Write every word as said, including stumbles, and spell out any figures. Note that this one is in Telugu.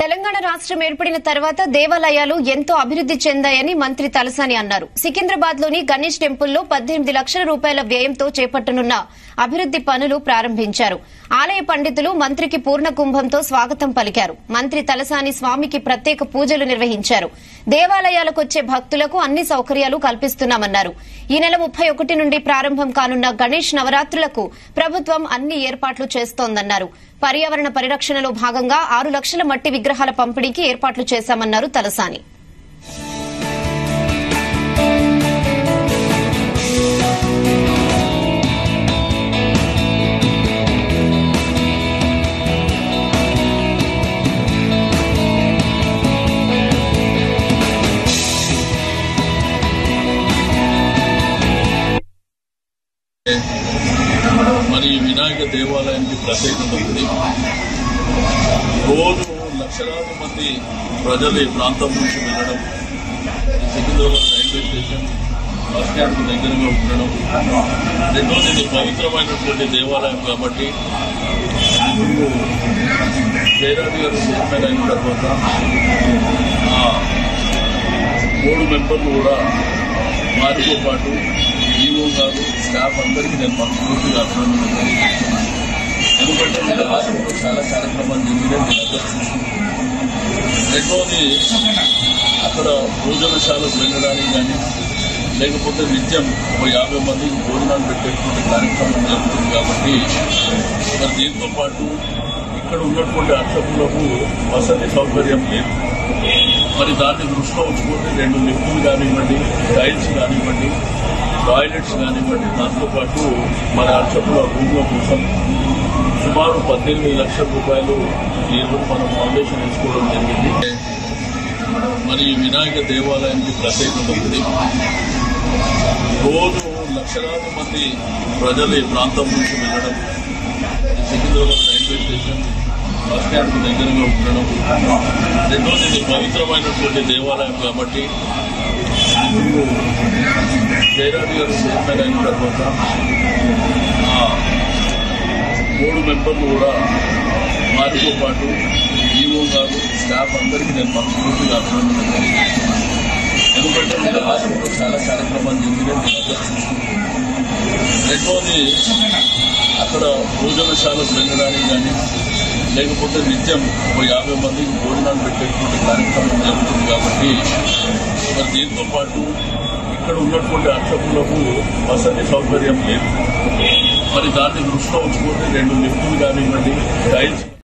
తెలంగాణ రాష్ట్రం ఏర్పడిన తర్వాత దేవాలయాలు ఎంతో అభివృద్ది చెందాయని మంత్రి తలసాని అన్నారు. సికింద్రాబాద్ లోని గణేష్ టెంపుల్లో పద్దెనిమిది లక్షల రూపాయల వ్యయంతో చేపట్టనున్న అభివృద్ది పనులు ప్రారంభించారు. ఆలయ పండితులు మంత్రికి పూర్ణ కుంభంతో స్వాగతం పలికారు. మంత్రి తలసాని స్వామికి ప్రత్యేక పూజలు నిర్వహించారు. దేవాలయాలకొచ్చే భక్తులకు అన్ని సౌకర్యాలు కల్పిస్తున్నామన్నారు. ఈ నెల ముప్పై ఒకటి నుండి ప్రారంభం కానున్న గణేష్ నవరాత్రులకు ప్రభుత్వం అన్ని ఏర్పాట్లు చేస్తోందన్నారు. పర్యావరణ పరిరక్షణలో భాగంగా ఆరు లక్షల మట్టి విగ్రహాల పంపిణీకి ఏర్పాట్లు చేశామన్నారు తలసాని. మరి వినాయక దేవాలయానికి ప్రత్యేకత ఉంది. రోజు లక్షలాది మంది ప్రజలు ఈ ప్రాంతం నుంచి వెళ్ళడం, Secunderabad railway station bus stand దగ్గరగా ఉండడం, రెండోది ఇది పవిత్రమైనటువంటి దేవాలయం కాబట్టి ఇప్పుడు జయరాజు గారు చైర్మన్ అయిన తర్వాత మూడు మెంబర్లు కూడా వారితో పాటు ఈవో గారు స్టాఫ్ అందరికీ నేను మనస్ఫూర్తిగా అభినందన. ఎందుకంటే మీరు రాష్ట్రంలో చాలా కార్యక్రమాలు జరిగినాయి. రెండోది అక్కడ భోజనశాలకు వెళ్ళడానికి కానీ లేకపోతే నిత్యం ఒక యాభై మందికి భోజనాలు పెట్టేటువంటి కార్యక్రమం జరుగుతుంది కాబట్టి మరి దీంతో పాటు ఇక్కడ ఉన్నటువంటి అర్చకులకు వసతి సౌకర్యం లేదు. మరి దాన్ని దృష్టిలో ఉంచుకుంటే రెండు లిఫ్టులు కానివ్వండి, టైల్స్ కానివ్వండి, టాయిలెట్స్ కానివ్వండి, దాంతోపాటు మరి అర్చకుల రూమ్ల కోసం సుమారు పద్దెనిమిది లక్షల రూపాయలు ఈ రోజు మనం ఫౌండేషన్ వేసుకోవడం జరిగింది. మరి వినాయక దేవాలయానికి ప్రత్యేకత ఉంది. రోజు లక్షలాది మంది ప్రజలు ఈ ప్రాంతం నుంచి వెళ్ళడం, Secunderabad railway station bus stand దగ్గరగా ఉండడం, రెండోది ఇది పవిత్రమైనటువంటి దేవాలయం కాబట్టి ఇప్పుడు జయరాజు గారు చైర్మన్ అయిన తర్వాత మూడు మెంబర్లు కూడా వారితో పాటు ఈవో గారు స్టాఫ్ అందరికీ నేను మనస్ఫూర్తిగా అభినందన. ఎందుకంటే మీరు రాష్ట్రంలో చాలా కార్యక్రమాలు జరిగినాయి. రెండోది అక్కడ భోజనశాలకు వెళ్ళడానికి కానీ లేకపోతే నిత్యం ఒక యాభై మందికి భోజనాలు పెట్టేటువంటి కార్యక్రమం జరుగుతుంది కాబట్టి మరి దీంతో పాటు ఇక్కడ ఉన్నటువంటి అర్చకులకు వసతి సౌకర్యం లేదు. మరి దాన్ని దృష్టిలో ఉంచుకుంటే రెండు లిఫ్టులు కానివ్వండి, టైల్స్